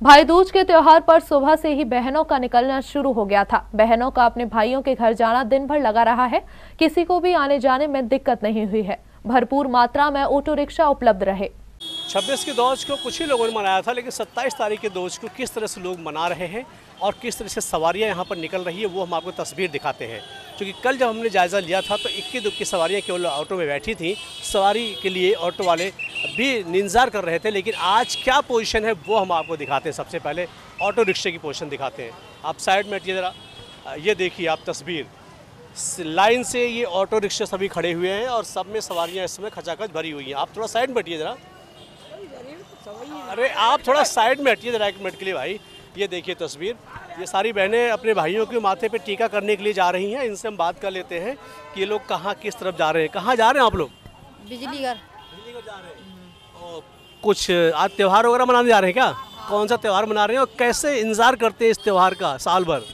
भाई दूज के त्योहार पर सुबह से ही बहनों का निकलना शुरू हो गया था। बहनों का अपने भाइयों के घर जाना दिन भर लगा रहा है। किसी को भी आने जाने में दिक्कत नहीं हुई है। भरपूर मात्रा में ऑटो रिक्शा उपलब्ध रहे। 26 की दोज को कुछ ही लोगों ने मनाया था, लेकिन 27 तारीख के दोज को किस तरह से लोग मना रहे हैं और किस तरह से सवारियां यहां पर निकल रही है वो हम आपको तस्वीर दिखाते हैं। क्योंकि कल जब हमने जायज़ा लिया था तो इक्की दुक्की सवारियां केवल ऑटो में बैठी थी। सवारी के लिए ऑटो वाले भी इंतज़ार कर रहे थे, लेकिन आज क्या पोजीशन है वो हम आपको दिखाते हैं। सबसे पहले ऑटो रिक्शे की पोजीशन दिखाते हैं। आप साइड में हटिए ज़रा, ये देखिए आप तस्वीर, लाइन से ये ऑटो रिक्शे सभी खड़े हुए हैं और सब में सवारियाँ इस समय खचाखच भरी हुई हैं। आप थोड़ा साइड में हटिए ज़रा, अरे आप थोड़ा साइड में हटिए ज़रा एक मिनट के लिए भाई। ये देखिए तस्वीर, ये सारी बहनें अपने भाइयों के माथे पे टीका करने के लिए जा रही हैं। इनसे हम बात कर लेते हैं कि ये लोग कहाँ किस तरफ जा रहे हैं। कहाँ जा रहे हैं आप लोग? बिजली घर जा रहे हैं। और कुछ आज त्यौहार वगैरह मनाने जा रहे हैं क्या? कौन सा त्यौहार मना रहे हैं और कैसे इंतजार करते हैं इस त्यौहार का साल भर?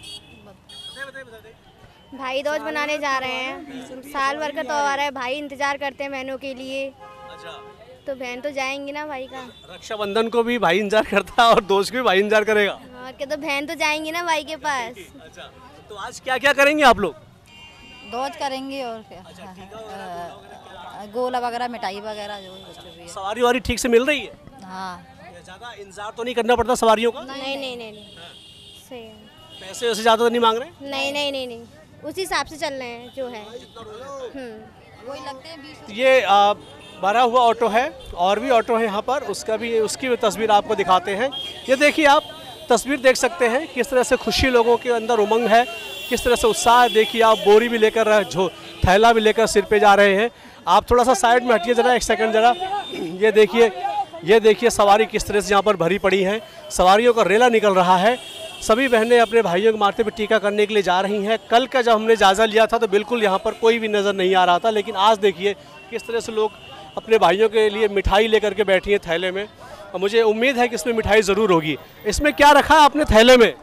भाई दूज मनाने जा रहे हैं। साल भर का त्यौहार है, भाई इंतजार करते हैं बहनों के लिए। अच्छा, तो बहन तो जाएंगी ना भाई का। रक्षाबंधन को भी भाई इंतजार करता है और दोस्त को भी भाई इंतजार करेगा। हाँ, कि तो बहन तो जाएंगी ना भाई के पास। अच्छा, तो आज क्या क्या करेंगे आप लोग? दोज करेंगे और क्या, गोला वगैरह, मिठाई वगैरह जो कुछ भी है। सवारी वारी ठीक से मिल रही है? हाँ, ज़्यादा इंतजार तो नहीं करना पड़ता सवारियों का? नहीं नहीं नहीं नहीं, सही है। पैसे वैसे ज़्यादा तो नहीं मांग रहे? नहीं नहीं नहीं नहीं, उसी हिसाब से चल रहे हैं जो है। वही लगते हैं 20। ये भरा हुआ ऑटो है और भी ऑटो है यहाँ पर, उसकी भी तस्वीर आपको दिखाते हैं। ये देखिए आप तस्वीर देख सकते हैं किस तरह से खुशी लोगों के अंदर उमंग है, किस तरह से उत्साह। देखिए आप बोरी भी लेकर, थैला भी लेकर सिर पे जा रहे हैं। आप थोड़ा सा साइड में हटिए ज़रा, एक सेकंड ज़रा। ये देखिए सवारी किस तरह से यहाँ पर भरी पड़ी है। सवारियों का रेला निकल रहा है। सभी बहनें अपने भाइयों के माथे पे टीका करने के लिए जा रही हैं। कल का जब हमने जायज़ा लिया था तो बिल्कुल यहाँ पर कोई भी नज़र नहीं आ रहा था, लेकिन आज देखिए किस तरह से लोग अपने भाइयों के लिए मिठाई लेकर के बैठी हैं थैले में। और मुझे उम्मीद है कि इसमें मिठाई ज़रूर होगी। इसमें क्या रखा है आपने थैले में?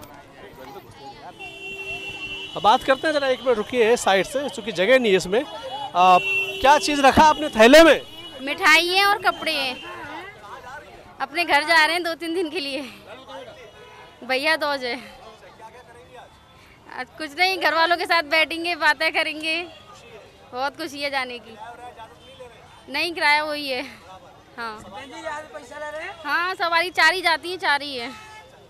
अब बात करते हैं ज़रा, एक मिनट रुकिए साइड से, क्योंकि जगह नहीं है इसमें। क्या चीज़ रखा आपने थैले में? मिठाई है और कपड़े हैं। अपने घर जा रहे हैं 2-3 दिन के लिए। भैया दोज है। आज कुछ नहीं, घर वालों के साथ बैठेंगे, बातें करेंगे। बहुत खुशी है जाने की। नहीं, किराया वही है। हाँ हाँ, सवारी 4 ही जाती है, 4 ही है।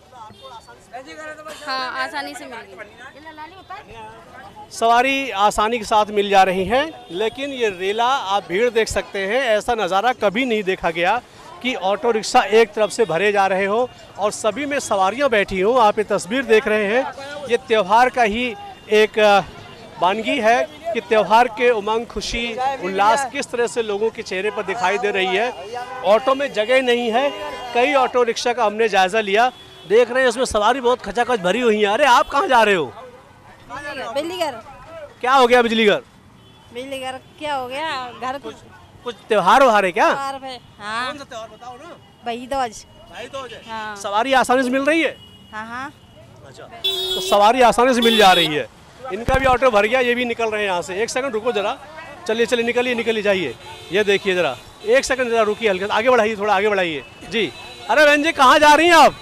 हाँ, आसानी से मिलेगी। सवारी आसानी के साथ मिल जा रही हैं, लेकिन ये रेला आप भीड़ देख सकते हैं। ऐसा नज़ारा कभी नहीं देखा गया कि ऑटो रिक्शा एक तरफ से भरे जा रहे हो और सभी में सवारियां बैठी हों। आप ये तस्वीर देख रहे हैं, ये त्यौहार का ही एक वानगी है कि त्यौहार के उमंग, खुशी, उल्लास किस तरह से लोगों के चेहरे पर दिखाई दे रही है। ऑटो में जगह नहीं है। कई ऑटो रिक्शा का हमने जायज़ा लिया, देख रहे हैं उसमें सवारी बहुत खचाखच भरी हुई है। अरे आप कहाँ जा रहे हो? बिजली घर। क्या हो गया बिजली घर? बिजली घर क्या हो गया? घर कुछ त्योहार वहार है क्या? हाँ, कौन सा त्योहार बताओ ना। भाई दूज। भाई दूज है। हाँ। सवारी आसानी से मिल रही है? हाँ हाँ। अच्छा, तो सवारी आसानी से मिल जा रही है। इनका भी ऑटो भर गया, ये भी निकल रहे हैं यहाँ से। एक सेकंड रुको जरा, चलिए निकलिए जाइए। ये देखिए जरा, एक सेकंड जरा रुकिए, हल्का आगे बढ़ाइए, थोड़ा आगे बढ़ाइए जी। अरे बहन जी कहाँ जा रही हैं आप?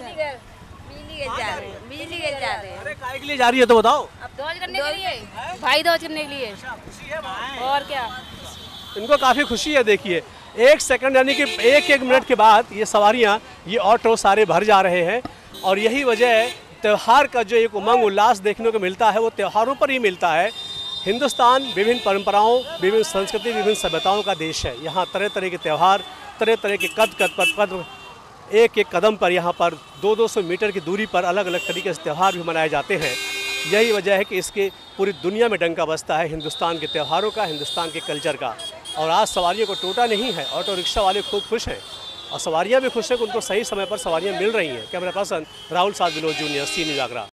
बिजली घर जा रहे हैं। अरे काहे के लिए जा रही है तो बताओ? अब दोज करने के लिए, भाई दोज करने के लिए। और क्या, इनको काफ़ी खुशी है। देखिए एक सेकंड यानी कि एक मिनट के बाद ये सवारियाँ, ये ऑटो सारे भर जा रहे हैं। और यही वजह है, त्यौहार का जो एक उमंग उल्लास देखने को मिलता है वो त्योहारों पर ही मिलता है। हिंदुस्तान विभिन्न परंपराओं, विभिन्न संस्कृति, विभिन्न सभ्यताओं का देश है। यहाँ तरह तरह के त्यौहार, तरह तरह के कद एक कदम पर यहाँ पर 200-200 मीटर की दूरी पर अलग अलग तरीके से त्यौहार भी मनाए जाते हैं। यही वजह है कि इसके पूरी दुनिया में डंका बजता है हिंदुस्तान के त्यौहारों का, हिंदुस्तान के कल्चर का। और आज सवारियों को टोटा नहीं है। ऑटो रिक्शा वाले खूब खुश हैं और सवारियाँ भी खुश हैं कि उनको सही समय पर सवारियाँ मिल रही हैं। कैमरा पर्सन राहुल साथ Vinod junior, C news Agra.